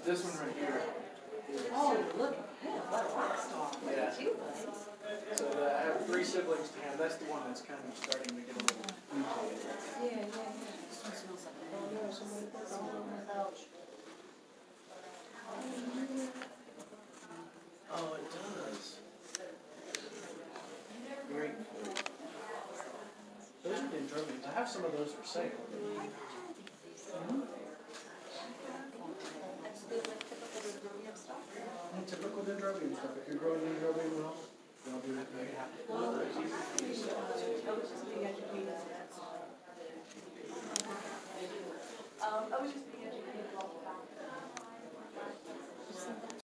This one right here. Oh, look at him, what a rock star. Look Yeah. at you, buddy. So I have 3 siblings to have. That's the one that's kind of starting to get a little mutated. Yeah. This one smells like that. Oh, no, somebody put some on the couch. Oh, it does. Great. Those are dendrobiums. I have some of those for sale. Typical dendrobium stuff. If you're growing dendrobium well, they'll be very happy. I was just being educated.